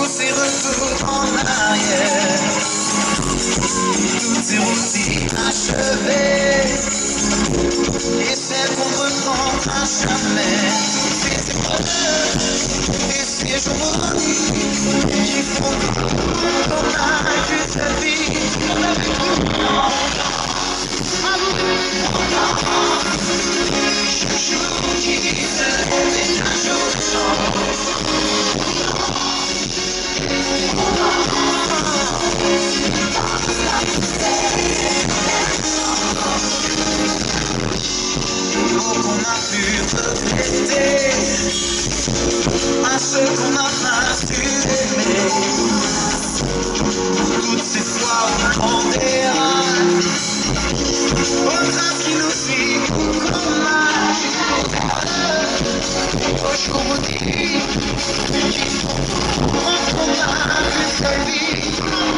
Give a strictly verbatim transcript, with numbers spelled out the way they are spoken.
ces retours en arrière. Toutes ces routines achevées et celles qu'on reprend à jamais. Ces épreuves et ces jours qui font qu'on a juste la vie. On a vécu longtemps. Chaque jour qui se lève est un jour de chance. L'eau qu'on a pu regretter, à ceux qu'on n'a pas su aimer. Toutes ces fois où on déraille, aux traces qui nous suivent, qu'on marche aujourd'hui, qui font qu'on a vu sa vie.